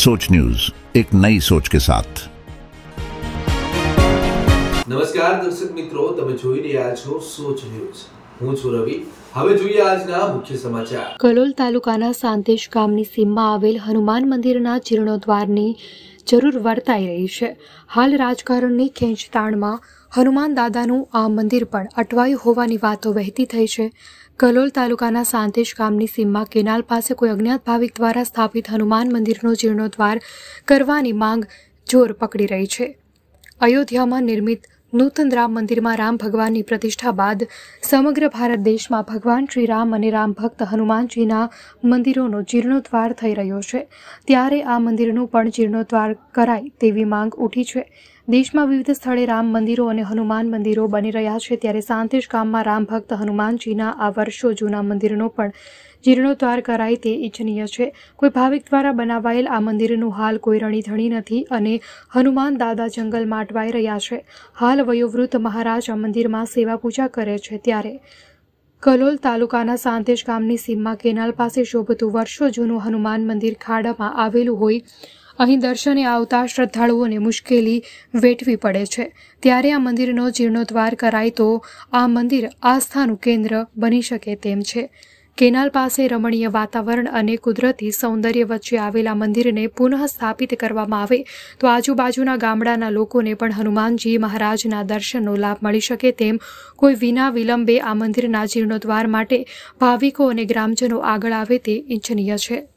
सोच न्यूज, एक नई सोच के साथ। નમસ્કાર દર્શક મિત્રો, તમે જોઈ રહ્યા છો સોચ ન્યૂઝ। હું છું રવિ। હવે જોઈએ આજના મુખ્ય સમાચાર। કલોલ તાલુકાના સાંતેશ ગામની સીમમાં આવેલ હનુમાન મંદિરના જીર્ણોદ્વારની જરૂર વર્તાઈ રહી છે। હાલ રાજકારણની ખેંચતાણમાં હનુમાન દાદાનું આ મંદિર પણ અટવાયું હોવાની વાતો વહેતી થઈ છે। કલોલ તાલુકાના સાંતેશ ગામની સીમમાં કેનાલ પાસે કોઈ અજ્ઞાત ભાવિક દ્વારા સ્થાપિત હનુમાન મંદિરનો જીર્ણોદ્વાર કરવાની માંગ જોર પકડી રહી છે। અયોધ્યામાં નિર્મિત નૂતન રામ મંદિરમાં રામ ભગવાનની પ્રતિષ્ઠા બાદ સમગ્ર ભારત દેશમાં ભગવાન શ્રી રામ અને રામ ભક્ત હનુમાનજીના મંદિરોનો જીર્ણોદ્વાર થઈ રહ્યો છે। ત્યારે આ મંદિરનું પણ જીર્ણોદ્વાર કરાય તેવી માંગ ઉઠી છે। દેશમાં વિવિધ સ્થળે રામ મંદિરો અને હનુમાન મંદિરો બની રહ્યા છે, ત્યારે સાંતેશ ગામમાં રામ ભક્ત હનુમાનજીના આ વર્ષો જૂના મંદિરનો પણ જીર્ણોદ્વાર કરાય તે ઇચ્છનીય છે। કોઈ ભાવિક દ્વારા બનાવાયેલ આ મંદિરનું હાલ કોઈ રણીધણી નથી અને હનુમાન દાદા જંગલમાં અટવાઈ રહ્યા છે। હાલ વયોવૃદ્ધ મહારાજ આ મંદિરમાં સેવા પૂજા કરે છે। ત્યારે કલોલ તાલુકાના સાંતેશ ગામની સીમમાં કેનાલ પાસે શોભતું વર્ષો જૂનું હનુમાન મંદિર ખાડામાં આવેલું હોય અહીં દર્શને આવતા શ્રદ્ધાળુઓને મુશ્કેલી વેઠવી પડે છે। ત્યારે આ મંદિરનો જીર્ણોદ્વાર કરાય તો આ મંદિર આસ્થાનું કેન્દ્ર બની શકે તેમ છે। કેનાલ પાસે રમણીય વાતાવરણ અને કુદરતી સૌંદર્ય વચ્ચે આવેલા મંદિરને પુનઃ સ્થાપિત કરવામાં આવે તો આજુબાજુના ગામડાના લોકોને પણ હનુમાનજી મહારાજના દર્શનનો લાભ મળી શકે તેમ કોઈ વિના વિલંબે આ મંદિરના જીર્ણોદ્વાર માટે ભાવિકો અને ગ્રામજનો આગળ આવે તે ઇચ્છનીય છે।